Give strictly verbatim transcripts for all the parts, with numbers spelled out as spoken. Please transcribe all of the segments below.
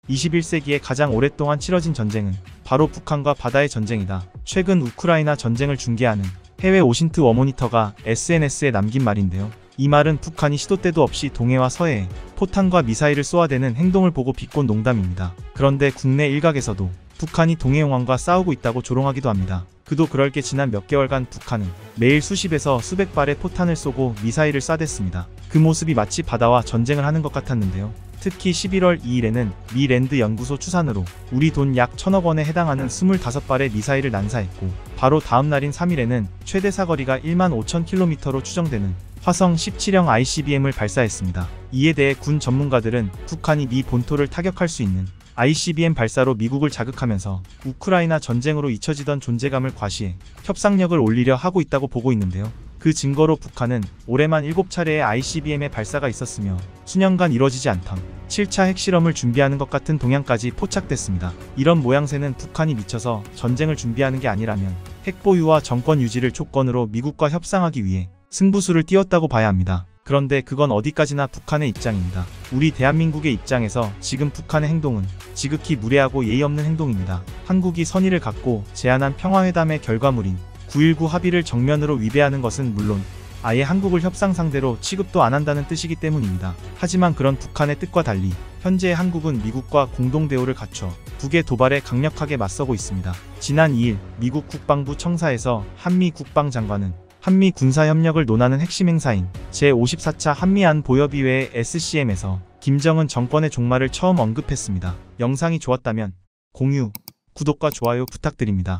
이십일 세기에 가장 오랫동안 치러진 전쟁은 바로 북한과 바다의 전쟁이다. 최근 우크라이나 전쟁을 중계하는 해외 오신트 워모니터가 에스엔에스에 남긴 말인데요. 이 말은 북한이 시도 때도 없이 동해와 서해에 포탄과 미사일을 쏘아대는 행동을 보고 비꼰 농담입니다. 그런데 국내 일각에서도 북한이 동해용왕과 싸우고 있다고 조롱하기도 합니다. 그도 그럴 게 지난 몇 개월간 북한은 매일 수십에서 수백 발의 포탄을 쏘고 미사일을 쏴댔습니다. 그 모습이 마치 바다와 전쟁을 하는 것 같았는데요. 특히 십일월 이일에는 미 랜드 연구소 추산으로 우리 돈 약 천억 원에 해당하는 스물다섯 발의 미사일을 난사했고, 바로 다음 날인 삼일에는 최대 사거리가 일만 오천 킬로미터로 추정되는 화성 십칠형 아이씨비엠을 발사했습니다. 이에 대해 군 전문가들은 북한이 미 본토를 타격할 수 있는 아이씨비엠 발사로 미국을 자극하면서 우크라이나 전쟁으로 잊혀지던 존재감을 과시해 협상력을 올리려 하고 있다고 보고 있는데요. 그 증거로 북한은 올해만 일곱 차례의 아이씨비엠의 발사가 있었으며 수년간 이뤄지지 않던 칠 차 핵실험을 준비하는 것 같은 동향까지 포착됐습니다. 이런 모양새는 북한이 미쳐서 전쟁을 준비하는 게 아니라면 핵 보유와 정권 유지를 조건으로 미국과 협상하기 위해 승부수를 띄웠다고 봐야 합니다. 그런데 그건 어디까지나 북한의 입장입니다. 우리 대한민국의 입장에서 지금 북한의 행동은 지극히 무례하고 예의 없는 행동입니다. 한국이 선의를 갖고 제안한 평화회담의 결과물인 구일구 합의를 정면으로 위배하는 것은 물론 아예 한국을 협상 상대로 취급도 안 한다는 뜻이기 때문입니다. 하지만 그런 북한의 뜻과 달리 현재 한국은 미국과 공동대오를 갖춰 북의 도발에 강력하게 맞서고 있습니다. 지난 이일 미국 국방부 청사에서 한미 국방장관은 한미 군사협력을 논하는 핵심 행사인 제오십사 차 한미안보협의회 에스씨엠에서 김정은 정권의 종말을 처음 언급했습니다. 영상이 좋았다면 공유, 구독과 좋아요 부탁드립니다.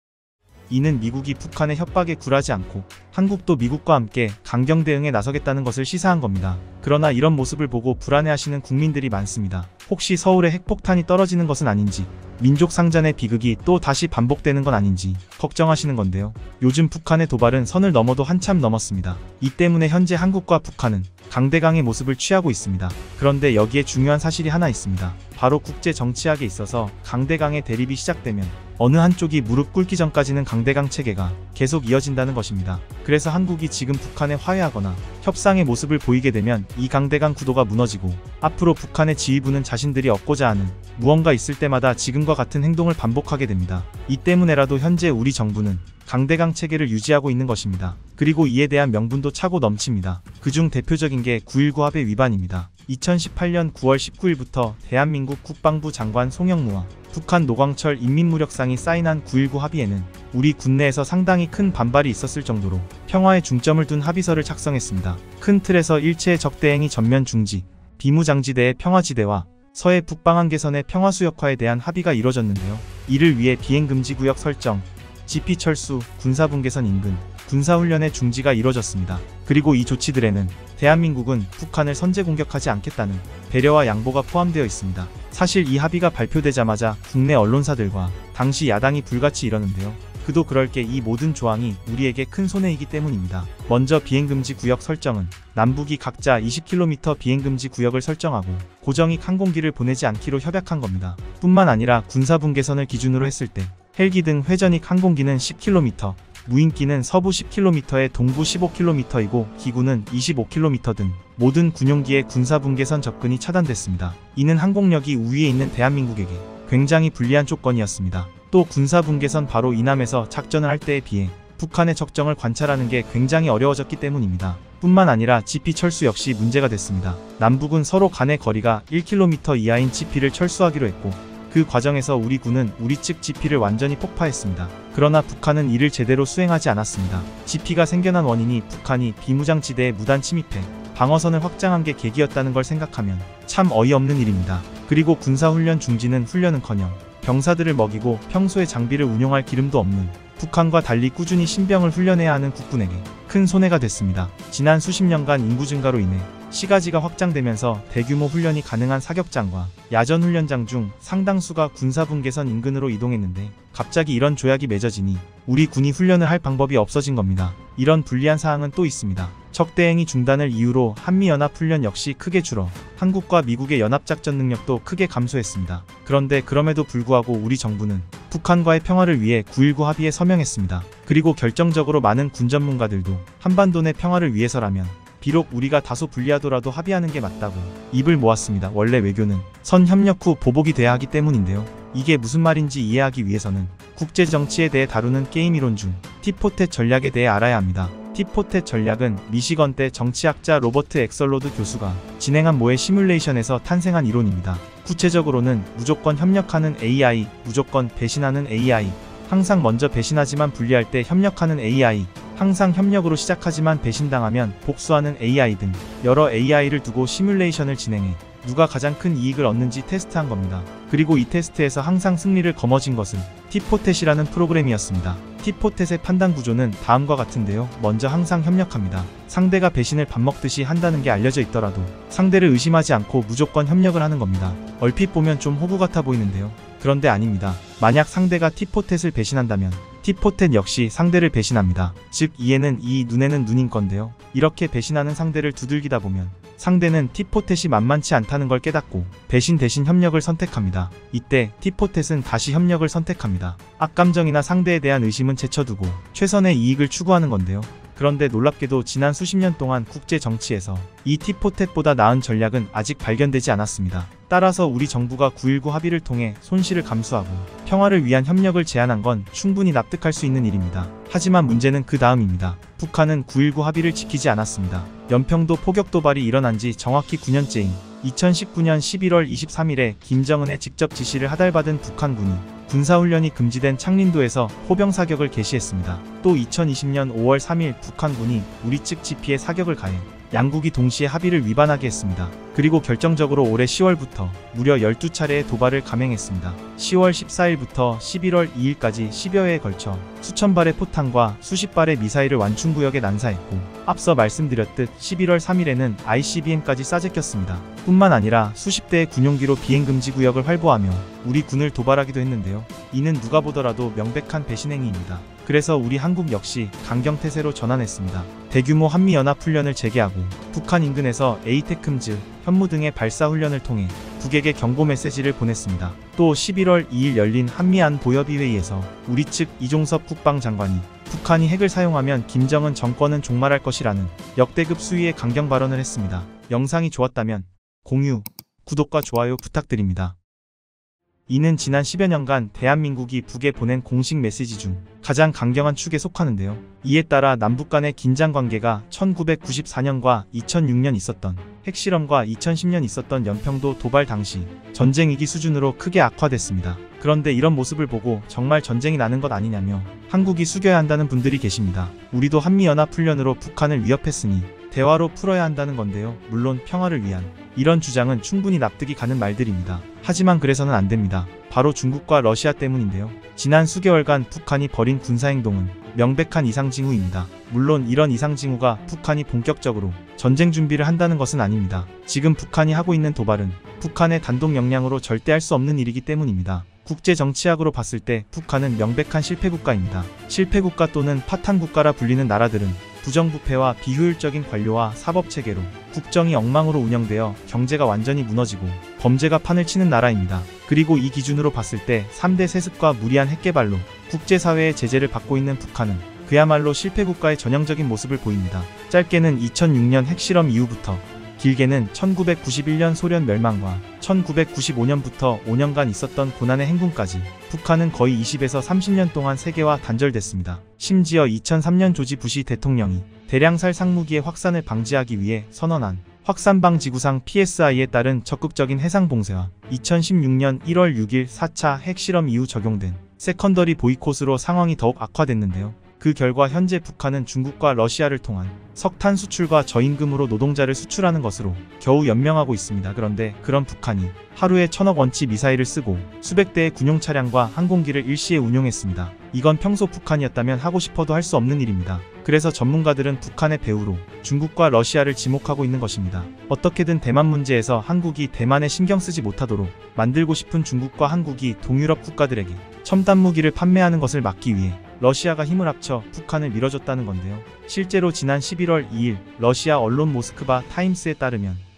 이는 미국이 북한의 협박에 굴하지 않고 한국도 미국과 함께 강경 대응에 나서겠다는 것을 시사한 겁니다. 그러나 이런 모습을 보고 불안해하시는 국민들이 많습니다. 혹시 서울에 핵폭탄이 떨어지는 것은 아닌지, 민족 상잔의 비극이 또 다시 반복되는 건 아닌지 걱정하시는 건데요. 요즘 북한의 도발은 선을 넘어도 한참 넘었습니다. 이 때문에 현재 한국과 북한은 강대강의 모습을 취하고 있습니다. 그런데 여기에 중요한 사실이 하나 있습니다. 바로 국제 정치학에 있어서 강대강의 대립이 시작되면 어느 한쪽이 무릎 꿇기 전까지는 강대강 체계가 계속 이어진다는 것입니다. 그래서 한국이 지금 북한에 화해하거나 협상의 모습을 보이게 되면 이 강대강 구도가 무너지고 앞으로 북한의 지휘부는 자신들이 얻고자 하는 무언가 있을 때마다 지금과 같은 행동을 반복하게 됩니다. 이 때문에라도 현재 우리 정부는 강대강 체계를 유지하고 있는 것입니다. 그리고 이에 대한 명분도 차고 넘칩니다. 그중 대표적인 게 구일구 합의 위반입니다. 이천십팔년 구월 십구일부터 대한민국 국방부 장관 송영무와 북한 노광철 인민무력상이 사인한 구일구 합의에는 우리 국내에서 상당히 큰 반발이 있었을 정도로 평화에 중점을 둔 합의서를 작성했습니다. 큰 틀에서 일체의 적대행위 전면 중지, 비무장지대의 평화지대와 서해 북방한 개선의 평화수역화에 대한 합의가 이뤄졌는데요. 이를 위해 비행금지구역 설정, 지피 철수, 군사분계선 인근, 군사훈련의 중지가 이뤄졌습니다. 그리고 이 조치들에는 대한민국은 북한을 선제 공격하지 않겠다는 배려와 양보가 포함되어 있습니다. 사실 이 합의가 발표되자마자 국내 언론사들과 당시 야당이 불같이 이러는데요. 그도 그럴 게 이 모든 조항이 우리에게 큰 손해이기 때문입니다. 먼저 비행금지 구역 설정은 남북이 각자 이십 킬로미터 비행금지 구역을 설정하고 고정익 항공기를 보내지 않기로 협약한 겁니다. 뿐만 아니라 군사분계선을 기준으로 했을 때 헬기 등 회전익 항공기는 십 킬로미터, 무인기는 서부 십 킬로미터에 동부 십오 킬로미터이고 기구는 이십오 킬로미터 등 모든 군용기의 군사분계선 접근이 차단됐습니다. 이는 항공력이 우위에 있는 대한민국에게 굉장히 불리한 조건이었습니다. 또 군사분계선 바로 이남에서 작전을 할 때에 비해 북한의 적정을 관찰하는 게 굉장히 어려워졌기 때문입니다. 뿐만 아니라 지피 철수 역시 문제가 됐습니다. 남북은 서로 간의 거리가 일 킬로미터 이하인 지피를 철수하기로 했고 그 과정에서 우리 군은 우리 측 지피를 완전히 폭파했습니다. 그러나 북한은 이를 제대로 수행하지 않았습니다. 지피가 생겨난 원인이 북한이 비무장지대에 무단 침입해 방어선을 확장한 게 계기였다는 걸 생각하면 참 어이없는 일입니다. 그리고 군사훈련 중지는 훈련은커녕 병사들을 먹이고 평소에 장비를 운용할 기름도 없는 북한과 달리 꾸준히 신병을 훈련해야 하는 국군에게 큰 손해가 됐습니다. 지난 수십 년간 인구 증가로 인해 시가지가 확장되면서 대규모 훈련이 가능한 사격장과 야전 훈련장 중 상당수가 군사분계선 인근으로 이동했는데 갑자기 이런 조약이 맺어지니 우리 군이 훈련을 할 방법이 없어진 겁니다. 이런 불리한 사항은 또 있습니다. 적대행위 중단을 이유로 한미연합훈련 역시 크게 줄어 한국과 미국의 연합작전 능력도 크게 감소했습니다. 그런데 그럼에도 불구하고 우리 정부는 북한과의 평화를 위해 구일구 합의에 서명했습니다. 그리고 결정적으로 많은 군 전문가들도 한반도 내 평화를 위해서라면 비록 우리가 다소 불리하더라도 합의하는 게 맞다고 입을 모았습니다. 원래 외교는 선 협력 후 보복이 돼야 하기 때문인데요. 이게 무슨 말인지 이해하기 위해서는 국제 정치에 대해 다루는 게임 이론 중 티포텟 전략에 대해 알아야 합니다. 티포텟 전략은 미시건대 정치학자 로버트 엑설로드 교수가 진행한 모의 시뮬레이션에서 탄생한 이론입니다. 구체적으로는 무조건 협력하는 에이아이, 무조건 배신하는 에이아이, 항상 먼저 배신하지만 불리할 때 협력하는 에이아이, 항상 협력으로 시작하지만 배신당하면 복수하는 에이아이 등 여러 에이아이를 두고 시뮬레이션을 진행해 누가 가장 큰 이익을 얻는지 테스트한 겁니다. 그리고 이 테스트에서 항상 승리를 거머쥔 것은 티포텟이라는 프로그램이었습니다. 티포텟의 판단 구조는 다음과 같은데요. 먼저 항상 협력합니다. 상대가 배신을 밥 먹듯이 한다는 게 알려져 있더라도 상대를 의심하지 않고 무조건 협력을 하는 겁니다. 얼핏 보면 좀 호구 같아 보이는데요. 그런데 아닙니다. 만약 상대가 티포텟을 배신한다면 티포텟 역시 상대를 배신합니다. 즉 이에는 이, 눈에는 눈인 건데요. 이렇게 배신하는 상대를 두들기다 보면 상대는 티포텟이 만만치 않다는 걸 깨닫고 배신 대신 협력을 선택합니다. 이때 티포텟은 다시 협력을 선택합니다. 악감정이나 상대에 대한 의심은 제쳐두고 최선의 이익을 추구하는 건데요. 그런데 놀랍게도 지난 수십 년 동안 국제 정치에서 이 티포텟보다 나은 전략은 아직 발견되지 않았습니다. 따라서 우리 정부가 구일구 합의를 통해 손실을 감수하고 평화를 위한 협력을 제안한 건 충분히 납득할 수 있는 일입니다. 하지만 문제는 그 다음입니다. 북한은 구일구 합의를 지키지 않았습니다. 연평도 포격 도발이 일어난 지 정확히 구 년째인 이천십구 년 십일월 이십삼일에 김정은의 직접 지시를 하달받은 북한군이 군사훈련이 금지된 창린도에서 포병 사격을 개시했습니다. 또 이천이십 년 오월 삼일 북한군이 우리 측 지피에 사격을 가해 양국이 동시에 합의를 위반하게 했습니다. 그리고 결정적으로 올해 시월부터 무려 열두 차례의 도발을 감행했습니다. 시월 십사일부터 십일월 이일까지 십여 회에 걸쳐 수천 발의 포탄과 수십 발의 미사일을 완충구역에 난사했고 앞서 말씀드렸듯 십일월 삼일에는 아이씨비엠까지 싸제꼈습니다. 뿐만 아니라 수십 대의 군용기로 비행금지 구역을 활보하며 우리 군을 도발하기도 했는데요. 이는 누가 보더라도 명백한 배신행위입니다. 그래서 우리 한국 역시 강경태세로 전환했습니다. 대규모 한미연합훈련을 재개하고 북한 인근에서 에이테크엠즈, 현무 등의 발사훈련을 통해 북에게 경고 메시지를 보냈습니다. 또 십일월 이일 열린 한미안보협의 회의에서 우리 측 이종섭 국방장관이 북한이 핵을 사용하면 김정은 정권은 종말할 것이라는 역대급 수위의 강경 발언을 했습니다. 영상이 좋았다면 공유, 구독과 좋아요 부탁드립니다. 이는 지난 십여 년간 대한민국이 북에 보낸 공식 메시지 중 가장 강경한 축에 속하는데요. 이에 따라 남북 간의 긴장관계가 천구백구십사 년과 이천육 년 있었던 핵실험과 이천십 년 있었던 연평도 도발 당시 전쟁 위기 수준으로 크게 악화됐습니다. 그런데 이런 모습을 보고 정말 전쟁이 나는 것 아니냐며 한국이 숙여야 한다는 분들이 계십니다. 우리도 한미연합훈련으로 북한을 위협했으니 대화로 풀어야 한다는 건데요. 물론 평화를 위한 이런 주장은 충분히 납득이 가는 말들입니다. 하지만 그래서는 안 됩니다. 바로 중국과 러시아 때문인데요. 지난 수개월간 북한이 벌인 군사행동은 명백한 이상징후입니다. 물론 이런 이상징후가 북한이 본격적으로 전쟁 준비를 한다는 것은 아닙니다. 지금 북한이 하고 있는 도발은 북한의 단독 역량으로 절대 할 수 없는 일이기 때문입니다. 국제정치학으로 봤을 때 북한은 명백한 실패국가입니다. 실패국가 또는 파탄국가라 불리는 나라들은 부정부패와 비효율적인 관료와 사법체계로 국정이 엉망으로 운영되어 경제가 완전히 무너지고 범죄가 판을 치는 나라입니다. 그리고 이 기준으로 봤을 때 삼 대 세습과 무리한 핵개발로 국제사회의 제재를 받고 있는 북한은 그야말로 실패국가의 전형적인 모습을 보입니다. 짧게는 이천육 년 핵실험 이후부터 길게는 천구백구십일 년 소련 멸망과 천구백구십오 년부터 오 년간 있었던 고난의 행군까지 북한은 거의 이십에서 삼십 년 동안 세계와 단절됐습니다. 심지어 이천삼 년 조지 부시 대통령이 대량살 상무기의 확산을 방지하기 위해 선언한 확산방지구상 피에스아이에 따른 적극적인 해상봉쇄와 이천십육 년 일월 육일 사 차 핵실험 이후 적용된 세컨더리 보이콧으로 상황이 더욱 악화됐는데요. 그 결과 현재 북한은 중국과 러시아를 통한 석탄 수출과 저임금으로 노동자를 수출하는 것으로 겨우 연명하고 있습니다. 그런데 그런 북한이 하루에 천억 원치 미사일을 쓰고 수백 대의 군용 차량과 항공기를 일시에 운용했습니다. 이건 평소 북한이었다면 하고 싶어도 할 수 없는 일입니다. 그래서 전문가들은 북한의 배후로 중국과 러시아를 지목하고 있는 것입니다. 어떻게든 대만 문제에서 한국이 대만에 신경 쓰지 못하도록 만들고 싶은 중국과 한국이 동유럽 국가들에게 첨단 무기를 판매하는 것을 막기 위해 러시아가 힘을 합쳐 북한을 밀어줬다는 건데요. 실제로 지난 십일월 이일 러시아 언론 모스크바 타임스에 따르면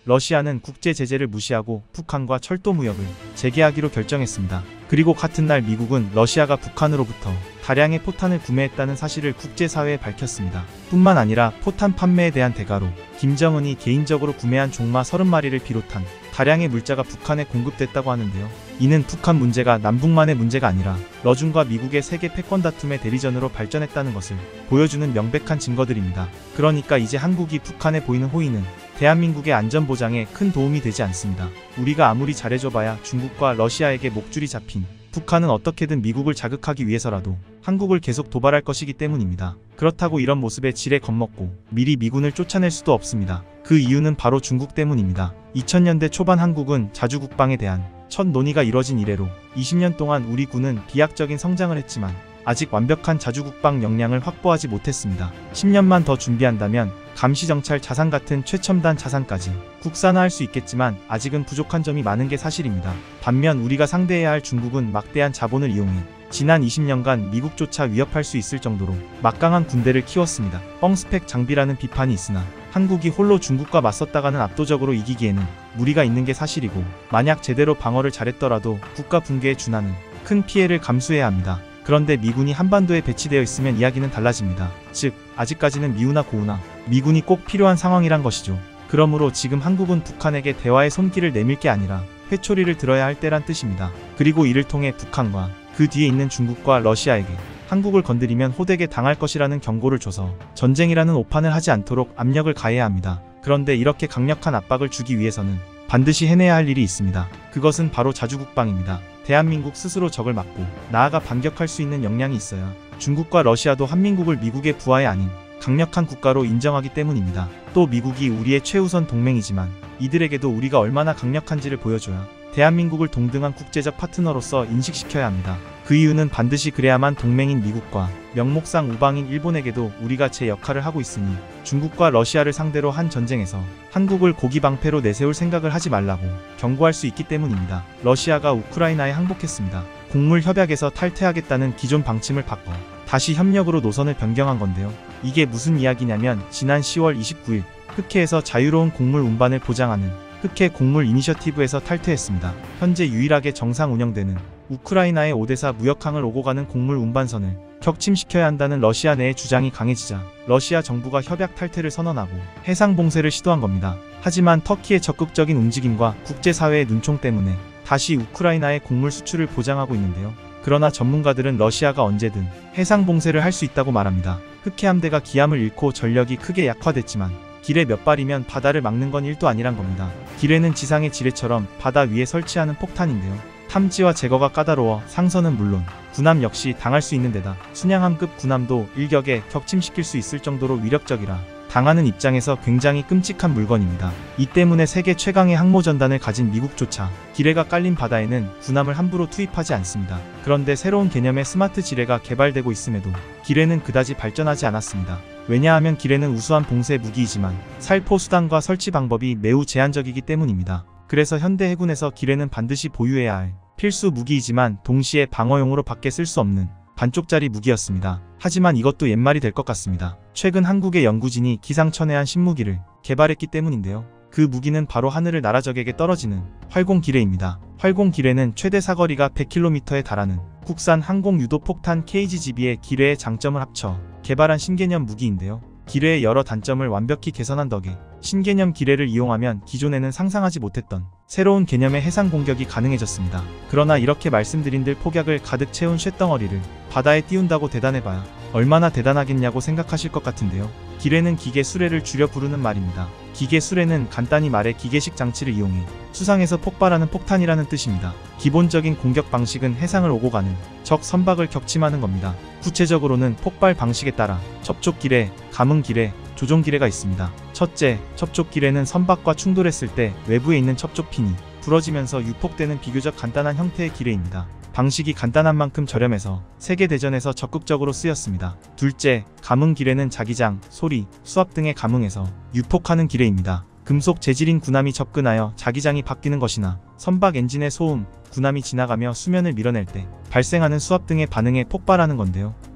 러시아는 국제 제재를 무시하고 북한과 철도 무역을 재개하기로 결정했습니다. 그리고 같은 날 미국은 러시아가 북한으로부터 다량의 포탄을 구매했다는 사실을 국제사회에 밝혔습니다. 뿐만 아니라 포탄 판매에 대한 대가로 김정은이 개인적으로 구매한 종마 서른 마리를 비롯한 다량의 물자가 북한에 공급됐다고 하는데요. 이는 북한 문제가 남북만의 문제가 아니라 러중과 미국의 세계 패권 다툼의 대리전으로 발전했다는 것을 보여주는 명백한 증거들입니다. 그러니까 이제 한국이 북한에 보이는 호의는 대한민국의 안전보장에 큰 도움이 되지 않습니다. 우리가 아무리 잘해줘봐야 중국과 러시아에게 목줄이 잡힌 북한은 어떻게든 미국을 자극하기 위해서라도 한국을 계속 도발할 것이기 때문입니다. 그렇다고 이런 모습에 지레 겁먹고 미리 미군을 쫓아낼 수도 없습니다. 그 이유는 바로 중국 때문입니다. 이천 년대 초반 한국은 자주국방에 대한 첫 논의가 이뤄진 이래로 이십 년 동안 우리 군은 비약적인 성장을 했지만 아직 완벽한 자주국방 역량을 확보하지 못했습니다. 십 년만 더 준비한다면 감시정찰 자산 같은 최첨단 자산까지 국산화할 수 있겠지만 아직은 부족한 점이 많은 게 사실입니다. 반면 우리가 상대해야 할 중국은 막대한 자본을 이용해 지난 이십 년간 미국조차 위협할 수 있을 정도로 막강한 군대를 키웠습니다. 뻥스펙 장비라는 비판이 있으나 한국이 홀로 중국과 맞섰다가는 압도적으로 이기기에는 무리가 있는 게 사실이고, 만약 제대로 방어를 잘했더라도 국가 붕괴에 준하는 큰 피해를 감수해야 합니다. 그런데 미군이 한반도에 배치되어 있으면 이야기는 달라집니다. 즉, 아직까지는 미우나 고우나 미군이 꼭 필요한 상황이란 것이죠. 그러므로 지금 한국은 북한에게 대화의 손길을 내밀 게 아니라 회초리를 들어야 할 때란 뜻입니다. 그리고 이를 통해 북한과 그 뒤에 있는 중국과 러시아에게 한국을 건드리면 호되게 당할 것이라는 경고를 줘서 전쟁이라는 오판을 하지 않도록 압력을 가해야 합니다. 그런데 이렇게 강력한 압박을 주기 위해서는 반드시 해내야 할 일이 있습니다. 그것은 바로 자주국방입니다. 대한민국 스스로 적을 막고 나아가 반격할 수 있는 역량이 있어야 중국과 러시아도 한민국을 미국의 부하에 아닌 강력한 국가로 인정하기 때문입니다. 또 미국이 우리의 최우선 동맹이지만 이들에게도 우리가 얼마나 강력한지를 보여줘야 대한민국을 동등한 국제적 파트너로서 인식시켜야 합니다. 그 이유는 반드시 그래야만 동맹인 미국과 명목상 우방인 일본에게도 우리가 제 역할을 하고 있으니 중국과 러시아를 상대로 한 전쟁에서 한국을 고기방패로 내세울 생각을 하지 말라고 경고할 수 있기 때문입니다. 러시아가 우크라이나에 항복했습니다. 곡물 협약에서 탈퇴하겠다는 기존 방침을 바꿔 다시 협력으로 노선을 변경한 건데요. 이게 무슨 이야기냐면 지난 시월 이십구일 흑해에서 자유로운 곡물 운반을 보장하는 흑해 곡물 이니셔티브에서 탈퇴했습니다. 현재 유일하게 정상 운영되는 우크라이나의 오데사 무역항을 오고 가는 곡물 운반선을 격침시켜야 한다는 러시아 내의 주장이 강해지자 러시아 정부가 협약 탈퇴를 선언하고 해상 봉쇄를 시도한 겁니다. 하지만 터키의 적극적인 움직임과 국제사회의 눈총 때문에 다시 우크라이나의 곡물 수출을 보장하고 있는데요. 그러나 전문가들은 러시아가 언제든 해상 봉쇄를 할 수 있다고 말합니다. 흑해 함대가 기함을 잃고 전력이 크게 약화됐지만 기뢰 몇 발이면 바다를 막는 건 일도 아니란 겁니다. 기뢰는 지상의 지뢰처럼 바다 위에 설치하는 폭탄인데요. 탐지와 제거가 까다로워 상선은 물론 군함 역시 당할 수 있는 데다 순양함급 군함도 일격에 격침시킬 수 있을 정도로 위력적이라 당하는 입장에서 굉장히 끔찍한 물건입니다. 이 때문에 세계 최강의 항모전단을 가진 미국조차 기뢰가 깔린 바다에는 군함을 함부로 투입하지 않습니다. 그런데 새로운 개념의 스마트 지뢰가 개발되고 있음에도 기뢰는 그다지 발전하지 않았습니다. 왜냐하면 기뢰는 우수한 봉쇄 무기이지만 살포 수단과 설치 방법이 매우 제한적이기 때문입니다. 그래서 현대 해군에서 기뢰는 반드시 보유해야 할 필수 무기이지만 동시에 방어용으로 밖에 쓸 수 없는 반쪽짜리 무기였습니다. 하지만 이것도 옛말이 될 것 같습니다. 최근 한국의 연구진이 기상천외한 신무기를 개발했기 때문인데요. 그 무기는 바로 하늘을 날아 적에게 떨어지는 활공기뢰입니다. 활공기뢰는 최대 사거리가 백 킬로미터에 달하는 국산 항공유도폭탄 케이지지비의 기뢰의 장점을 합쳐 개발한 신개념 무기인데요. 기뢰의 여러 단점을 완벽히 개선한 덕에 신개념 기뢰를 이용하면 기존에는 상상하지 못했던 새로운 개념의 해상 공격이 가능해졌습니다. 그러나 이렇게 말씀드린들 폭약을 가득 채운 쇳덩어리를 바다에 띄운다고 대단해봐야 얼마나 대단하겠냐고 생각하실 것 같은데요. 기뢰는 기계 수레를 줄여 부르는 말입니다. 기계 수레는 간단히 말해 기계식 장치를 이용해 수상에서 폭발하는 폭탄이라는 뜻입니다. 기본적인 공격 방식은 해상을 오고 가는 적 선박을 격침하는 겁니다. 구체적으로는 폭발 방식에 따라 접촉기뢰, 감응기뢰, 조종기뢰가 있습니다. 첫째, 접촉기뢰는 선박과 충돌했을 때 외부에 있는 첩조핀이 부러지면서 유폭되는 비교적 간단한 형태의 기뢰입니다. 방식이 간단한 만큼 저렴해서 세계대전에서 적극적으로 쓰였습니다. 둘째, 감응기뢰는 자기장, 소리, 수압 등에 감응해서 유폭하는 기뢰입니다. 금속 재질인 군함이 접근하여 자기장이 바뀌는 것이나 선박 엔진의 소음, 군함이 지나가며 수면을 밀어낼 때 발생하는 수압 등의 반응에 폭발하는 건데요.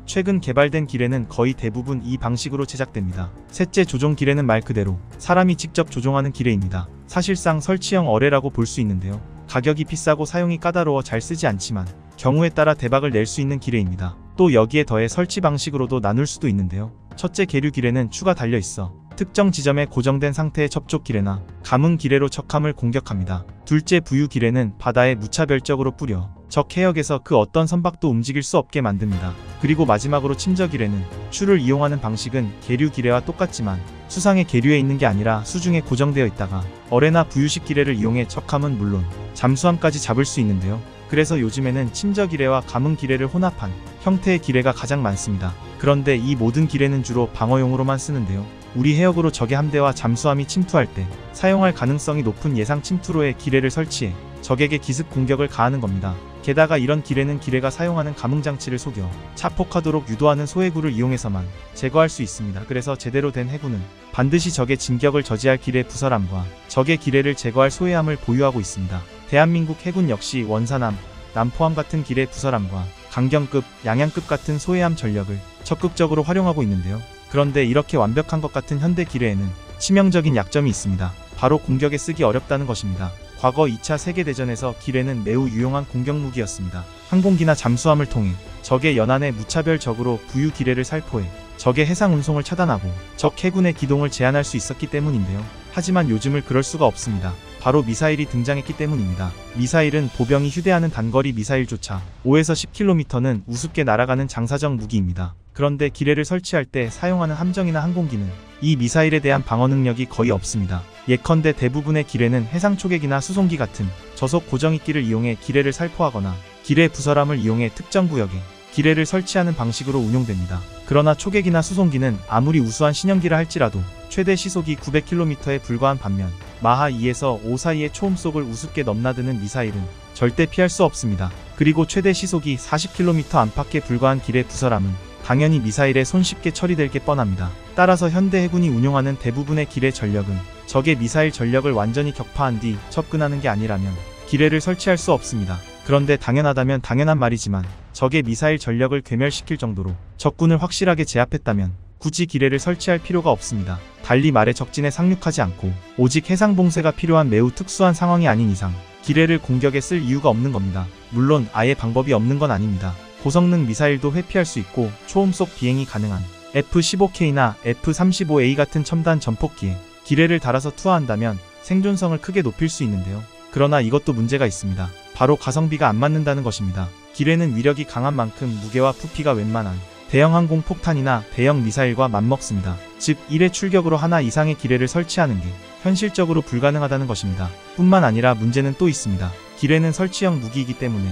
최근 개발된 기뢰는 거의 대부분 이 방식으로 제작됩니다. 셋째, 조종 기뢰는 말 그대로 사람이 직접 조종하는 기뢰입니다. 사실상 설치형 어뢰라고 볼 수 있는데요. 가격이 비싸고 사용이 까다로워 잘 쓰지 않지만 경우에 따라 대박을 낼 수 있는 기뢰입니다. 또 여기에 더해 설치 방식으로도 나눌 수도 있는데요. 첫째, 계류 기뢰는 추가 달려 있어 특정 지점에 고정된 상태의 접촉 기뢰나 감응 기뢰로 적함을 공격합니다. 둘째, 부유 기뢰는 바다에 무차별적으로 뿌려 적 해역에서 그 어떤 선박도 움직일 수 없게 만듭니다. 그리고 마지막으로 침저 기뢰는 추를 이용하는 방식은 계류 기뢰와 똑같지만 수상의 계류에 있는 게 아니라 수중에 고정되어 있다가 어뢰나 부유식 기뢰를 이용해 적함은 물론 잠수함까지 잡을 수 있는데요. 그래서 요즘에는 침저 기뢰와 감응 기뢰를 혼합한 형태의 기뢰가 가장 많습니다. 그런데 이 모든 기뢰는 주로 방어용으로만 쓰는데요. 우리 해역으로 적의 함대와 잠수함이 침투할 때 사용할 가능성이 높은 예상 침투로의 기뢰를 설치해 적에게 기습 공격을 가하는 겁니다. 게다가 이런 기뢰는 기뢰가 사용하는 감응장치를 속여 자폭하도록 유도하는 소해구를 이용해서만 제거할 수 있습니다. 그래서 제대로 된 해구는 반드시 적의 진격을 저지할 기뢰 부설함과 적의 기뢰를 제거할 소해함을 보유하고 있습니다. 대한민국 해군 역시 원사남, 남포함 같은 기뢰 부설함과 강경급, 양양급 같은 소해함 전력을 적극적으로 활용하고 있는데요. 그런데 이렇게 완벽한 것 같은 현대 기뢰에는 치명적인 약점이 있습니다. 바로 공격에 쓰기 어렵다는 것입니다. 과거 이 차 세계대전에서 기뢰는 매우 유용한 공격무기였습니다. 항공기나 잠수함을 통해 적의 연안에 무차별적으로 부유 기뢰를 살포해 적의 해상 운송을 차단하고 적 해군의 기동을 제한할 수 있었기 때문인데요. 하지만 요즘을 그럴 수가 없습니다. 바로 미사일이 등장했기 때문입니다. 미사일은 보병이 휴대하는 단거리 미사일조차 오에서 십 킬로미터는 우습게 날아가는 장사정 무기입니다. 그런데 기뢰를 설치할 때 사용하는 함정이나 항공기는 이 미사일에 대한 방어 능력이 거의 없습니다. 예컨대 대부분의 기뢰는 해상 초계기나 수송기 같은 저속 고정익기를 이용해 기뢰를 살포하거나 기뢰 부설함을 이용해 특정 구역에 기뢰를 설치하는 방식으로 운용됩니다. 그러나 초계기나 수송기는 아무리 우수한 신형기라 할지라도 최대 시속이 구백 킬로미터에 불과한 반면 마하 이에서 오 사이의 초음속을 우습게 넘나드는 미사일은 절대 피할 수 없습니다. 그리고 최대 시속이 사십 킬로미터 안팎에 불과한 기뢰 부설함은 당연히 미사일에 손쉽게 처리될 게 뻔합니다. 따라서 현대 해군이 운용하는 대부분의 기뢰 전력은 적의 미사일 전력을 완전히 격파한 뒤 접근하는 게 아니라면 기뢰를 설치할 수 없습니다. 그런데 당연하다면 당연한 말이지만 적의 미사일 전력을 괴멸시킬 정도로 적군을 확실하게 제압했다면 굳이 기뢰를 설치할 필요가 없습니다. 달리 말해 적진에 상륙하지 않고 오직 해상 봉쇄가 필요한 매우 특수한 상황이 아닌 이상 기뢰를 공격에 쓸 이유가 없는 겁니다. 물론 아예 방법이 없는 건 아닙니다. 고성능 미사일도 회피할 수 있고 초음속 비행이 가능한 에프 십오 케이나 에프 삼십오 에이 같은 첨단 전폭기에 기뢰를 달아서 투하한다면 생존성을 크게 높일 수 있는데요. 그러나 이것도 문제가 있습니다. 바로 가성비가 안 맞는다는 것입니다. 기뢰는 위력이 강한 만큼 무게와 부피가 웬만한 대형 항공 폭탄이나 대형 미사일과 맞먹습니다. 즉 일 회 출격으로 하나 이상의 기뢰를 설치하는 게 현실적으로 불가능하다는 것입니다. 뿐만 아니라 문제는 또 있습니다. 기뢰는 설치형 무기이기 때문에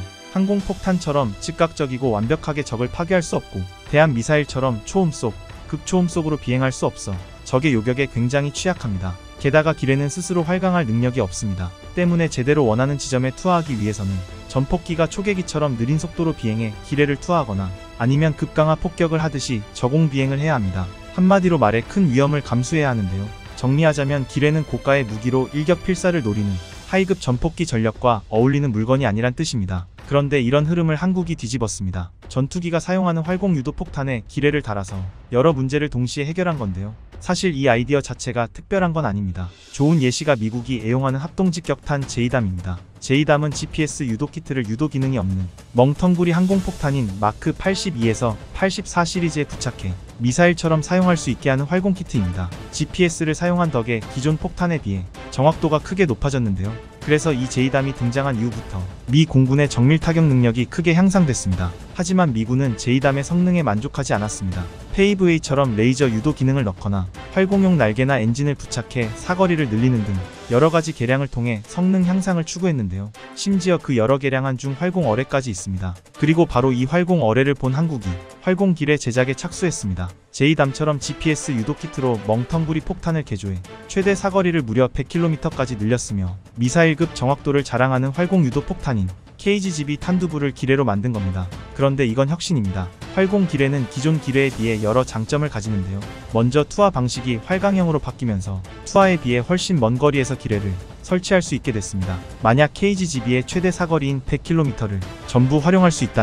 항공폭탄처럼 즉각적이고 완벽하게 적을 파괴할 수 없고 대한미사일처럼 초음속, 극초음속으로 비행할 수 없어 적의 요격에 굉장히 취약합니다. 게다가 기뢰는 스스로 활강할 능력이 없습니다. 때문에 제대로 원하는 지점에 투하하기 위해서는 전폭기가 초계기처럼 느린 속도로 비행해 기뢰를 투하하거나 아니면 급강하 폭격을 하듯이 저공 비행을 해야 합니다. 한마디로 말해 큰 위험을 감수해야 하는데요. 정리하자면 기뢰는 고가의 무기로 일격필사를 노리는 하이급 전폭기 전력과 어울리는 물건이 아니란 뜻입니다. 그런데 이런 흐름을 한국이 뒤집었습니다. 전투기가 사용하는 활공 유도 폭탄에 기뢰를 달아서 여러 문제를 동시에 해결한 건데요. 사실 이 아이디어 자체가 특별한 건 아닙니다. 좋은 예시가 미국이 애용하는 합동직격탄 제이담입니다. 제이담은 지피에스 유도 키트를 유도 기능이 없는 멍텅구리 항공폭탄인 마크 팔십이에서 팔십사 시리즈에 부착해 미사일처럼 사용할 수 있게 하는 활공 키트입니다. 지피에스를 사용한 덕에 기존 폭탄에 비해 정확도가 크게 높아졌는데요. 그래서 이 제이담이 등장한 이후부터 미 공군의 정밀 타격 능력이 크게 향상됐습니다. 하지만 미군은 제이담의 성능에 만족하지 않았습니다. 페이브웨이처럼 레이저 유도 기능을 넣거나 활공용 날개나 엔진을 부착해 사거리를 늘리는 등 여러가지 개량을 통해 성능 향상을 추구했는데요. 심지어 그 여러 개량안 중 활공 어뢰까지 있습니다. 그리고 바로 이 활공 어뢰를 본 한국이 활공 기뢰 제작에 착수했습니다. 제이담처럼 지피에스 유도 키트로 멍텅구리 폭탄을 개조해 최대 사거리를 무려 백 킬로미터까지 늘렸으며 미사일급 정확도를 자랑하는 활공 유도 폭탄인 케이지지비 탄두부를 기뢰로 만든 겁니다. 그런데 이건 혁신입니다. 활공 기뢰는 기존 기뢰에 비해 여러 장점을 가지는데요. 먼저 투하 방식이 활강형으로 바뀌면서 투하에 비해 훨씬 먼 거리에서 기뢰를 설치할 수 있게 됐습니다. 만약 케이지지비의 최대 사거리인 백 킬로미터를 전부 활용할 수 있다면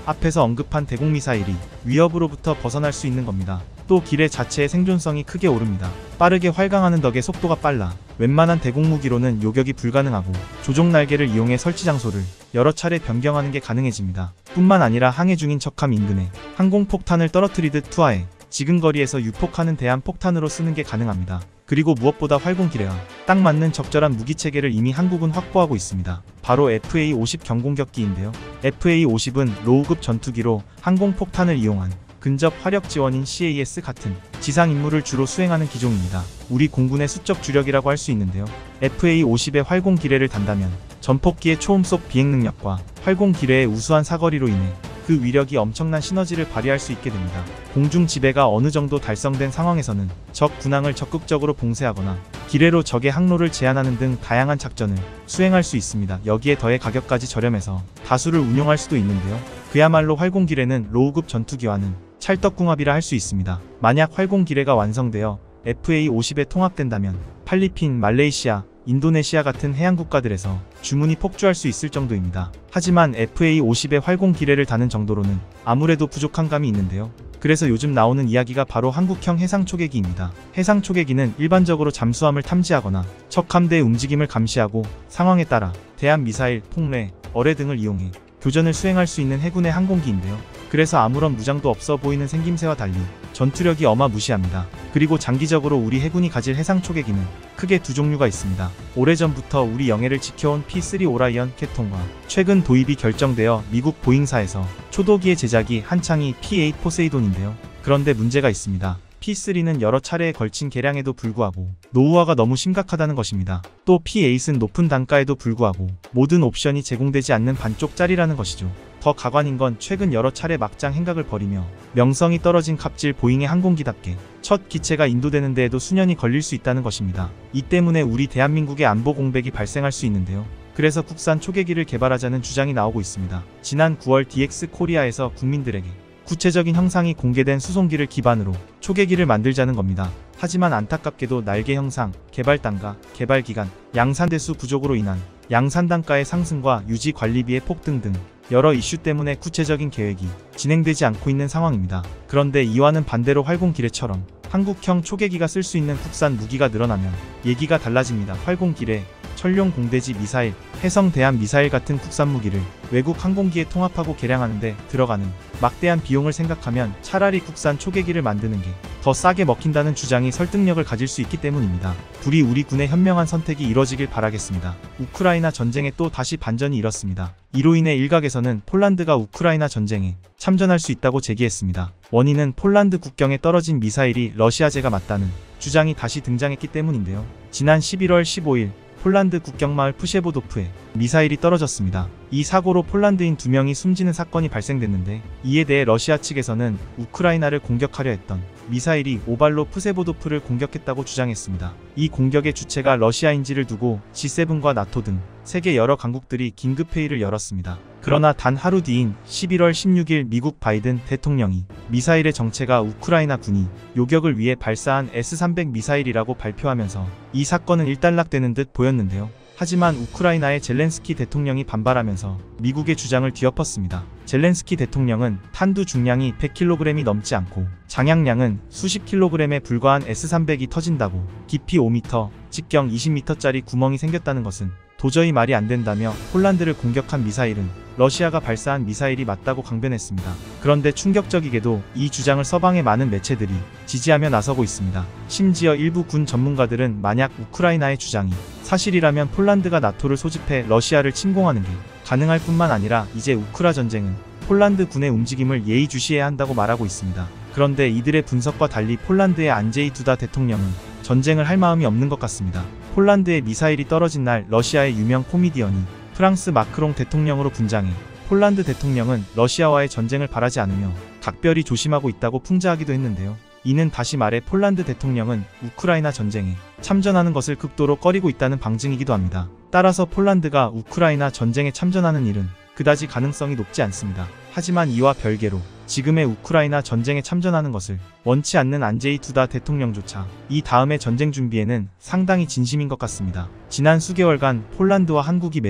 앞에서 언급한 대공미사일이 위협으로부터 벗어날 수 있는 겁니다. 또 기뢰 자체의 생존성이 크게 오릅니다. 빠르게 활강하는 덕에 속도가 빨라 웬만한 대공무기로는 요격이 불가능하고 조종 날개를 이용해 설치 장소를 여러 차례 변경하는 게 가능해집니다. 뿐만 아니라 항해 중인 적함 인근에 항공폭탄을 떨어뜨리듯 투하해 지근거리에서 유폭하는 대한 폭탄으로 쓰는 게 가능합니다. 그리고 무엇보다 활공기뢰와 딱 맞는 적절한 무기체계를 이미 한국은 확보하고 있습니다. 바로 에프에이 오십 경공격기인데요. 에프에이 오십은 로우급 전투기로 항공폭탄을 이용한 근접 화력 지원인 씨에이에스 같은 지상 임무를 주로 수행하는 기종입니다. 우리 공군의 수적 주력이라고 할 수 있는데요. 에프에이 오십의 활공기뢰를 단다면 전폭기의 초음속 비행 능력과 활공기뢰의 우수한 사거리로 인해 그 위력이 엄청난 시너지를 발휘할 수 있게 됩니다. 공중 지배가 어느 정도 달성된 상황에서는 적 군항을 적극적으로 봉쇄하거나 기뢰로 적의 항로를 제한하는 등 다양한 작전을 수행할 수 있습니다. 여기에 더해 가격까지 저렴해서 다수를 운용할 수도 있는데요. 그야말로 활공기뢰는 로우급 전투기와는 찰떡궁합이라 할 수 있습니다. 만약 활공기뢰가 완성되어 에프에이 오십에 통합된다면 필리핀, 말레이시아, 인도네시아 같은 해양 국가들에서 주문이 폭주할 수 있을 정도입니다. 하지만 에프에이 오십의 활공기뢰를 다는 정도로는 아무래도 부족한 감이 있는데요. 그래서 요즘 나오는 이야기가 바로 한국형 해상초계기입니다. 해상초계기는 일반적으로 잠수함을 탐지하거나 적 함대의 움직임을 감시하고 상황에 따라 대한미사일, 폭뢰, 어뢰 등을 이용해 교전을 수행할 수 있는 해군의 항공기인데요. 그래서 아무런 무장도 없어 보이는 생김새와 달리 전투력이 어마무시합니다. 그리고 장기적으로 우리 해군이 가질 해상초계기는 크게 두 종류가 있습니다. 오래전부터 우리 영해를 지켜온 피 쓰리 오라이언 캣통과 최근 도입이 결정되어 미국 보잉사에서 초도기의 제작이 한창이 피 에잇 포세이돈인데요. 그런데 문제가 있습니다. 피 쓰리는 여러 차례에 걸친 개량에도 불구하고 노후화가 너무 심각하다는 것입니다. 또 피 에잇은 높은 단가에도 불구하고 모든 옵션이 제공되지 않는 반쪽짜리라는 것이죠. 더 가관인 건 최근 여러 차례 막장 행각을 벌이며 명성이 떨어진 갑질 보잉의 항공기답게 첫 기체가 인도되는 데에도 수년이 걸릴 수 있다는 것입니다. 이 때문에 우리 대한민국의 안보 공백이 발생할 수 있는데요. 그래서 국산 초계기를 개발하자는 주장이 나오고 있습니다. 지난 구월 디엑스 코리아에서 국민들에게 구체적인 형상이 공개된 수송기를 기반으로 초계기를 만들자는 겁니다. 하지만 안타깝게도 날개 형상, 개발 단가, 개발 기간, 양산 대수 부족으로 인한 양산 단가의 상승과 유지 관리비의 폭등 등 여러 이슈 때문에 구체적인 계획이 진행되지 않고 있는 상황입니다. 그런데 이와는 반대로 활공기뢰처럼 한국형 초계기가 쓸 수 있는 국산 무기가 늘어나면 얘기가 달라집니다. 활공기뢰, 천룡 공대지 미사일, 해성 대한 미사일 같은 국산 무기를 외국 항공기에 통합하고 개량하는 데 들어가는 막대한 비용을 생각하면 차라리 국산 초계기를 만드는 게 더 싸게 먹힌다는 주장이 설득력을 가질 수 있기 때문입니다. 부디 우리 군의 현명한 선택이 이뤄지길 바라겠습니다. 우크라이나 전쟁에 또 다시 반전이 일었습니다. 이로 인해 일각에서는 폴란드가 우크라이나 전쟁에 참전할 수 있다고 제기했습니다. 원인은 폴란드 국경에 떨어진 미사일이 러시아제가 맞다는 주장이 다시 등장했기 때문인데요. 지난 십일월 십오일 폴란드 국경마을 푸셰보도프에 미사일이 떨어졌습니다. 이 사고로 폴란드인 두 명이 숨지는 사건이 발생됐는데 이에 대해 러시아 측에서는 우크라이나를 공격하려 했던 미사일이 오발로 푸세보도프를 공격했다고 주장했습니다. 이 공격의 주체가 러시아인지를 두고 지 세븐과 나토 등 세계 여러 강국들이 긴급회의를 열었습니다. 그러나 단 하루 뒤인 십일월 십육일 미국 바이든 대통령이 미사일의 정체가 우크라이나 군이 요격을 위해 발사한 에스 삼백 미사일이라고 발표하면서 이 사건은 일단락되는 듯 보였는데요. 하지만 우크라이나의 젤렌스키 대통령이 반발하면서 미국의 주장을 뒤엎었습니다. 젤렌스키 대통령은 탄두 중량이 백 킬로그램이 넘지 않고 장약량은 수십 킬로그램에 불과한 에스 삼백이 터진다고 깊이 오 미터, 직경 이십 미터짜리 구멍이 생겼다는 것은 도저히 말이 안 된다며 폴란드를 공격한 미사일은 러시아가 발사한 미사일이 맞다고 강변했습니다. 그런데 충격적이게도 이 주장을 서방의 많은 매체들이 지지하며 나서고 있습니다. 심지어 일부 군 전문가들은 만약 우크라이나의 주장이 사실이라면 폴란드가 나토를 소집해 러시아를 침공하는 게 가능할 뿐만 아니라 이제 우크라 전쟁은 폴란드 군의 움직임을 예의주시해야 한다고 말하고 있습니다. 그런데 이들의 분석과 달리 폴란드의 안제이 두다 대통령은 전쟁을 할 마음이 없는 것 같습니다. 폴란드의 미사일이 떨어진 날 러시아의 유명 코미디언이 프랑스 마크롱 대통령으로 분장해 폴란드 대통령은 러시아와의 전쟁을 바라지 않으며 각별히 조심하고 있다고 풍자하기도 했는데요. 이는 다시 말해 폴란드 대통령은 우크라이나 전쟁에 참전하는 것을 극도로 꺼리고 있다는 방증이기도 합니다. 따라서 폴란드가 우크라이나 전쟁에 참전하는 일은 그다지 가능성이 높지 않습니다. 하지만 이와 별개로 지금의 우크라이나 전쟁에 참전하는 것을 원치 않는 안제이 두다 대통령조차 이 다음의 전쟁 준비에는 상당히 진심인 것 같습니다. 지난 수개월간 폴란드와 한국이 맺은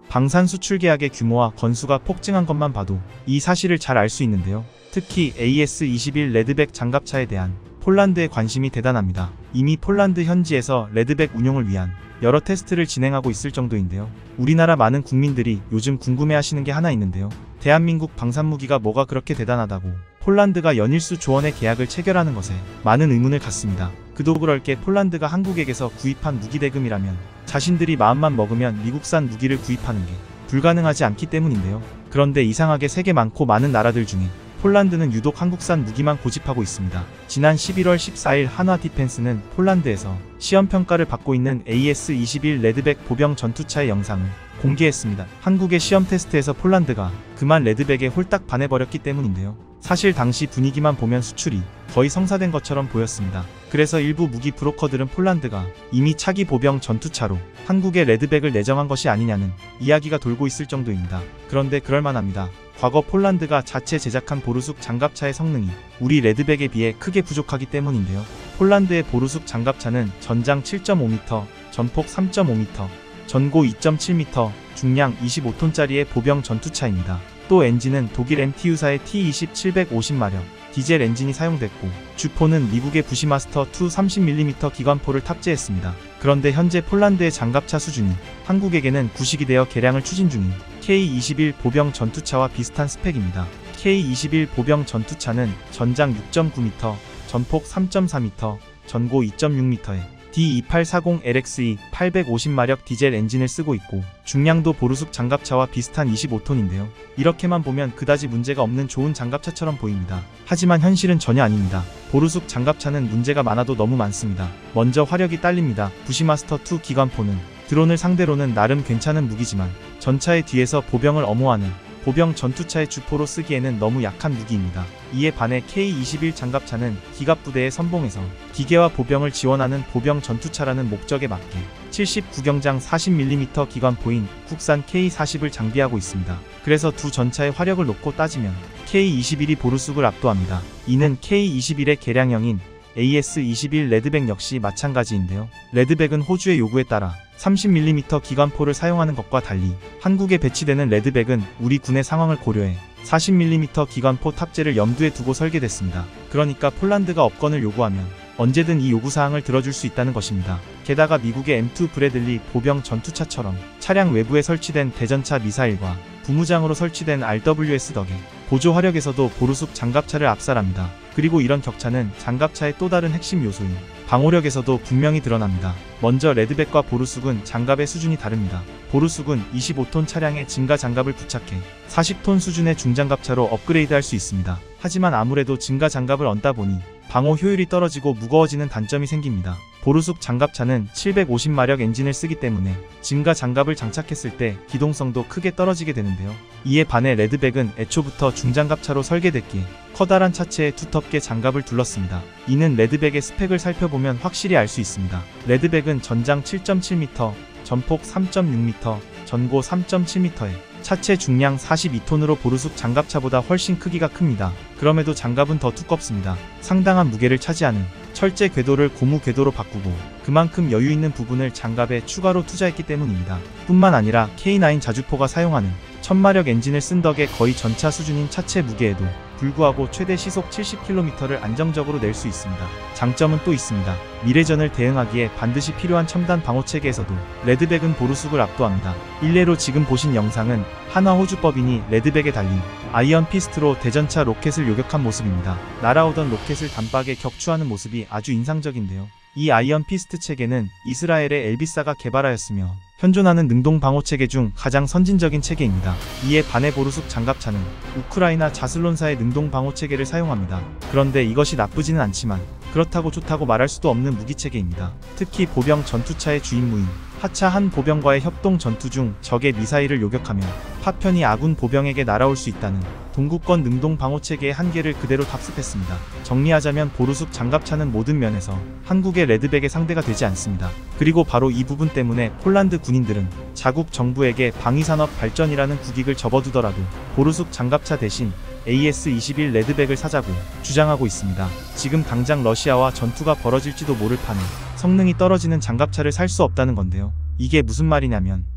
방산 수출 계약의 규모와 건수가 폭증한 것만 봐도 이 사실을 잘 알 수 있는데요. 특히 에이에스 이십일 레드백 장갑차에 대한 폴란드의 관심이 대단합니다. 이미 폴란드 현지에서 레드백 운용을 위한 여러 테스트를 진행하고 있을 정도인데요. 우리나라 많은 국민들이 요즘 궁금해하시는 게 하나 있는데요. 대한민국 방산무기가 뭐가 그렇게 대단하다고 폴란드가 연일수 조원의 계약을 체결하는 것에 많은 의문을 갖습니다. 그도 그럴 게 폴란드가 한국에게서 구입한 무기 대금이라면 자신들이 마음만 먹으면 미국산 무기를 구입하는 게 불가능하지 않기 때문인데요. 그런데 이상하게 세계 많고 많은 나라들 중에 폴란드는 유독 한국산 무기만 고집하고 있습니다. 지난 십일월 십사일 한화 디펜스는 폴란드에서 시험평가를 받고 있는 에이에스 이십일 레드백 보병 전투차의 영상을 공개했습니다. 한국의 시험 테스트에서 폴란드가 그만 레드백에 홀딱 반해버렸기 때문인데요. 사실 당시 분위기만 보면 수출이 거의 성사된 것처럼 보였습니다. 그래서 일부 무기 브로커들은 폴란드가 이미 차기 보병 전투차로 한국에 레드백을 내정한 것이 아니냐는 이야기가 돌고 있을 정도입니다. 그런데 그럴만합니다. 과거 폴란드가 자체 제작한 보르숙 장갑차의 성능이 우리 레드백에 비해 크게 부족하기 때문인데요. 폴란드의 보르숙 장갑차는 전장 칠 점 오 미터, 전폭 삼 점 오 미터, 전고 이 점 칠 미터, 중량 이십오 톤짜리의 보병 전투차입니다. 또 엔진은 독일 엠티유사의 티 이십 칠백오십 마력 디젤 엔진이 사용됐고 주포는 미국의 부시마스터 투 삼십 밀리미터 기관포를 탑재했습니다. 그런데 현재 폴란드의 장갑차 수준이 한국에게는 구식이 되어 개량을 추진 중인 케이 이십일 보병 전투차와 비슷한 스펙입니다. 케이 이십일 보병 전투차는 전장 육 점 구 미터, 전폭 삼 점 사 미터, 전고 이 점 육 미터에 디 이팔사공 엘엑스이 팔백오십 마력 디젤 엔진을 쓰고 있고 중량도 보르숙 장갑차와 비슷한 이십오 톤인데요. 이렇게만 보면 그다지 문제가 없는 좋은 장갑차처럼 보입니다. 하지만 현실은 전혀 아닙니다. 보르숙 장갑차는 문제가 많아도 너무 많습니다. 먼저 화력이 딸립니다. 부시마스터 투 기관포는 드론을 상대로는 나름 괜찮은 무기지만 전차의 뒤에서 보병을 엄호하는 보병 전투차의 주포로 쓰기에는 너무 약한 무기입니다. 이에 반해 케이 이십일 장갑차는 기갑부대의 선봉에서 기계와 보병을 지원하는 보병 전투차라는 목적에 맞게 칠십구 경장 사십 밀리미터 기관포인 국산 케이 사십을 장비하고 있습니다. 그래서 두 전차의 화력을 놓고 따지면 케이 이십일이 보르숙을 압도합니다. 이는 케이 이십일의 개량형인 에이에스 이십일 레드백 역시 마찬가지인데요. 레드백은 호주의 요구에 따라 삼십 밀리미터 기관포를 사용하는 것과 달리 한국에 배치되는 레드백은 우리 군의 상황을 고려해 사십 밀리미터 기관포 탑재를 염두에 두고 설계됐습니다. 그러니까 폴란드가 업건을 요구하면 언제든 이 요구사항을 들어줄 수 있다는 것입니다. 게다가 미국의 엠 투 브래들리 보병 전투차처럼 차량 외부에 설치된 대전차 미사일과 부무장으로 설치된 알더블유에스 덕에 보조 화력에서도 보르숙 장갑차를 압살합니다. 그리고 이런 격차는 장갑차의 또 다른 핵심 요소인 방호력에서도 분명히 드러납니다. 먼저 레드백과 보르숙은 장갑의 수준이 다릅니다. 보르숙은 이십오 톤 차량에 증가 장갑을 부착해 사십 톤 수준의 중장갑차로 업그레이드할 수 있습니다. 하지만 아무래도 증가 장갑을 얹다 보니 방호 효율이 떨어지고 무거워지는 단점이 생깁니다. 보르숙 장갑차는 칠백오십 마력 엔진을 쓰기 때문에 증가 장갑을 장착했을 때 기동성도 크게 떨어지게 되는데요. 이에 반해 레드백은 애초부터 중장갑차로 설계됐기에 커다란 차체에 두텁게 장갑을 둘렀습니다. 이는 레드백의 스펙을 살펴보면 확실히 알 수 있습니다. 레드백은 전장 칠 점 칠 미터, 전폭 삼 점 육 미터, 전고 삼 점 칠 미터에 차체 중량 사십이 톤으로 보르숙 장갑차보다 훨씬 크기가 큽니다. 그럼에도 장갑은 더 두껍습니다. 상당한 무게를 차지하는 철제 궤도를 고무 궤도로 바꾸고 그만큼 여유 있는 부분을 장갑에 추가로 투자했기 때문입니다. 뿐만 아니라 케이 나인 자주포가 사용하는 천마력 엔진을 쓴 덕에 거의 전차 수준인 차체 무게에도 불구하고 최대 시속 칠십 킬로미터를 안정적으로 낼 수 있습니다. 장점은 또 있습니다. 미래전을 대응하기에 반드시 필요한 첨단 방호체계에서도 레드백은 보르숙을 압도합니다. 일례로 지금 보신 영상은 한화 호주법인이 레드백에 달린 아이언 피스트로 대전차 로켓을 요격한 모습입니다. 날아오던 로켓을 단박에 격추하는 모습이 아주 인상적인데요. 이 아이언 피스트 체계는 이스라엘의 엘비사가 개발하였으며 현존하는 능동 방호 체계 중 가장 선진적인 체계입니다. 이에 반해 보르숙 장갑차는 우크라이나 자슬론사의 능동 방호 체계를 사용합니다. 그런데 이것이 나쁘지는 않지만 그렇다고 좋다고 말할 수도 없는 무기 체계입니다. 특히 보병 전투차의 주임무인 하차 한 보병과의 협동 전투 중 적의 미사일을 요격하며 파편이 아군 보병에게 날아올 수 있다는 동구권 능동 방호 체계의 한계를 그대로 답습했습니다. 정리하자면 보르숙 장갑차는 모든 면에서 한국의 레드백의 상대가 되지 않습니다. 그리고 바로 이 부분 때문에 폴란드 군인들은 자국 정부에게 방위산업 발전이라는 국익을 접어두더라도 보르숙 장갑차 대신 에이에스 이십일 레드백을 사자고 주장하고 있습니다. 지금 당장 러시아와 전투가 벌어질지도 모를 판에 성능이 떨어지는 장갑차를 살 수 없다는 건데요. 이게 무슨 말이냐면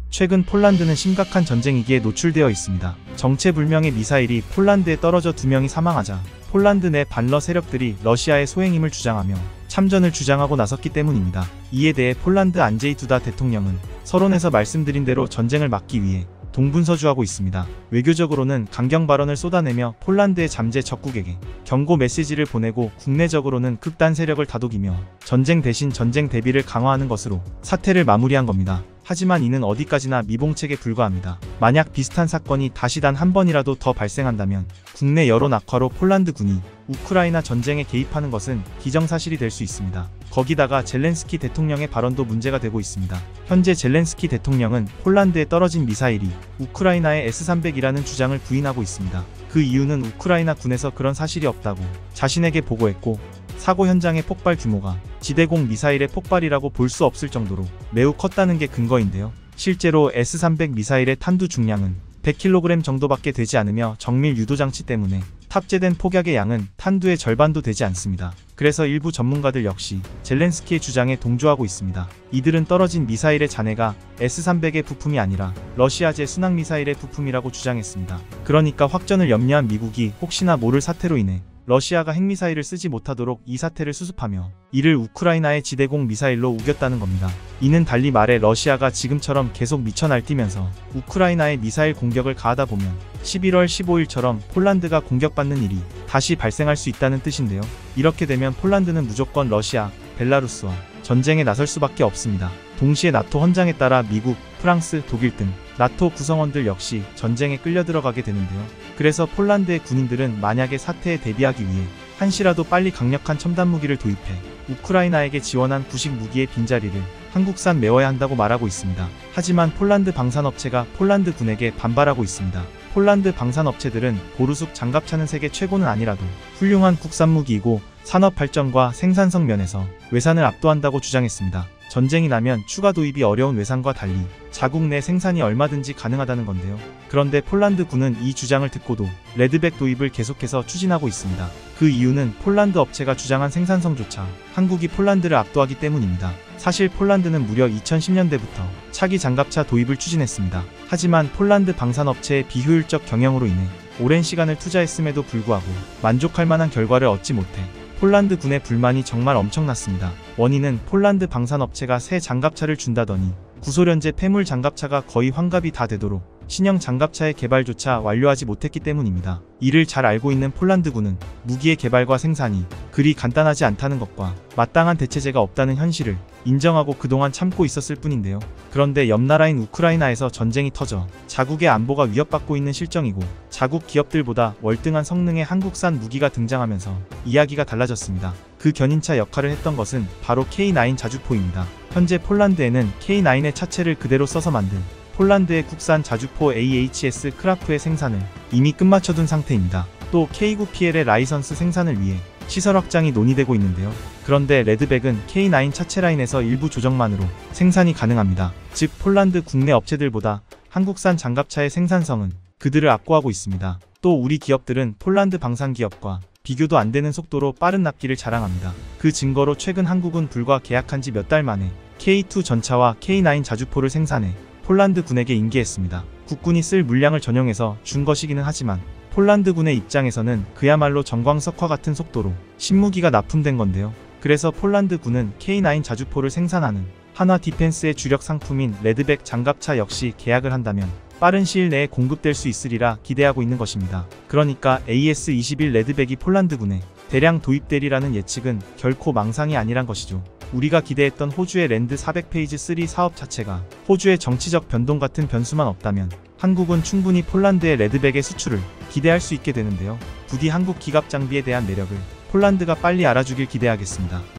최근 폴란드는 심각한 전쟁 위기에 노출되어 있습니다. 정체불명의 미사일이 폴란드에 떨어져 두 명이 사망하자 폴란드 내 반러 세력들이 러시아의 소행임을 주장하며 참전을 주장하고 나섰기 때문입니다. 이에 대해 폴란드 안제이 두다 대통령은 서론에서 말씀드린 대로 전쟁을 막기 위해 동분서주하고 있습니다. 외교적으로는 강경 발언을 쏟아내며 폴란드의 잠재 적국에게 경고 메시지를 보내고 국내적으로는 극단 세력을 다독이며 전쟁 대신 전쟁 대비를 강화하는 것으로 사태를 마무리한 겁니다. 하지만 이는 어디까지나 미봉책에 불과합니다. 만약 비슷한 사건이 다시 단 한 번이라도 더 발생한다면 국내 여론 악화로 폴란드군이 우크라이나 전쟁에 개입하는 것은 기정사실이 될 수 있습니다. 거기다가 젤렌스키 대통령의 발언도 문제가 되고 있습니다. 현재 젤렌스키 대통령은 폴란드에 떨어진 미사일이 우크라이나의 에스 삼백이라는 주장을 부인하고 있습니다. 그 이유는 우크라이나 군에서 그런 사실이 없다고 자신에게 보고했고 사고 현장의 폭발 규모가 지대공 미사일의 폭발이라고 볼 수 없을 정도로 매우 컸다는 게 근거인데요. 실제로 에스 삼백 미사일의 탄두 중량은 백 킬로그램 정도밖에 되지 않으며 정밀 유도장치 때문에 탑재된 폭약의 양은 탄두의 절반도 되지 않습니다. 그래서 일부 전문가들 역시 젤렌스키의 주장에 동조하고 있습니다. 이들은 떨어진 미사일의 잔해가 에스 삼백의 부품이 아니라 러시아제 순항미사일의 부품이라고 주장했습니다. 그러니까 확전을 염려한 미국이 혹시나 모를 사태로 인해 러시아가 핵미사일을 쓰지 못하도록 이 사태를 수습하며 이를 우크라이나의 지대공 미사일로 우겼다는 겁니다. 이는 달리 말해 러시아가 지금처럼 계속 미쳐 날뛰면서 우크라이나의 미사일 공격을 가하다 보면 십일월 십오일처럼 폴란드가 공격받는 일이 다시 발생할 수 있다는 뜻인데요. 이렇게 되면 폴란드는 무조건 러시아, 벨라루스와 전쟁에 나설 수밖에 없습니다. 동시에 나토 헌장에 따라 미국, 프랑스, 독일 등 나토 구성원들 역시 전쟁에 끌려 들어가게 되는데요. 그래서 폴란드의 군인들은 만약에 사태에 대비하기 위해 한시라도 빨리 강력한 첨단 무기를 도입해 우크라이나에게 지원한 구식 무기의 빈자리를 한국산 메워야 한다고 말하고 있습니다. 하지만 폴란드 방산업체가 폴란드 군에게 반발하고 있습니다. 폴란드 방산업체들은 보르숙 장갑차는 세계 최고는 아니라도 훌륭한 국산 무기이고 산업 발전과 생산성 면에서 외산을 압도한다고 주장했습니다. 전쟁이 나면 추가 도입이 어려운 외산과 달리 자국 내 생산이 얼마든지 가능하다는 건데요. 그런데 폴란드 군은 이 주장을 듣고도 레드백 도입을 계속해서 추진하고 있습니다. 그 이유는 폴란드 업체가 주장한 생산성조차 한국이 폴란드를 압도하기 때문입니다. 사실 폴란드는 무려 이천십년대부터 차기 장갑차 도입을 추진했습니다. 하지만 폴란드 방산업체의 비효율적 경영으로 인해 오랜 시간을 투자했음에도 불구하고 만족할 만한 결과를 얻지 못해 폴란드 군의 불만이 정말 엄청났습니다. 원인은 폴란드 방산업체가 새 장갑차를 준다더니 구소련제 폐물 장갑차가 거의 환갑이 다 되도록 신형 장갑차의 개발조차 완료하지 못했기 때문입니다. 이를 잘 알고 있는 폴란드군은 무기의 개발과 생산이 그리 간단하지 않다는 것과 마땅한 대체제가 없다는 현실을 인정하고 그동안 참고 있었을 뿐인데요. 그런데 옆나라인 우크라이나에서 전쟁이 터져 자국의 안보가 위협받고 있는 실정이고 자국 기업들보다 월등한 성능의 한국산 무기가 등장하면서 이야기가 달라졌습니다. 그 견인차 역할을 했던 것은 바로 케이 나인 자주포입니다. 현재 폴란드에는 케이 나인의 차체를 그대로 써서 만든 폴란드의 국산 자주포 에이에이치에스 크라프의 생산을 이미 끝마쳐둔 상태입니다. 또 케이 나인 피엘의 라이선스 생산을 위해 시설 확장이 논의되고 있는데요. 그런데 레드백은 케이 나인 차체 라인에서 일부 조정만으로 생산이 가능합니다. 즉 폴란드 국내 업체들보다 한국산 장갑차의 생산성은 그들을 압도하고 있습니다. 또 우리 기업들은 폴란드 방산기업과 비교도 안 되는 속도로 빠른 납기를 자랑합니다. 그 증거로 최근 한국은 불과 계약한 지 몇 달 만에 케이 투 전차와 케이 나인 자주포를 생산해 폴란드 군에게 인계했습니다. 국군이 쓸 물량을 전용해서 준 것이기는 하지만 폴란드 군의 입장에서는 그야말로 정광석화 같은 속도로 신무기가 납품된 건데요. 그래서 폴란드 군은 케이 나인 자주포를 생산하는 한화 디펜스의 주력 상품인 레드백 장갑차 역시 계약을 한다면 빠른 시일 내에 공급될 수 있으리라 기대하고 있는 것입니다. 그러니까 에이에스 이십일 레드백이 폴란드군에 대량 도입되리라는 예측은 결코 망상이 아니란 것이죠. 우리가 기대했던 호주의 랜드 사백 페이지 삼 사업 자체가 호주의 정치적 변동 같은 변수만 없다면 한국은 충분히 폴란드의 레드백의 수출을 기대할 수 있게 되는데요. 부디 한국 기갑 장비에 대한 매력을 폴란드가 빨리 알아주길 기대하겠습니다.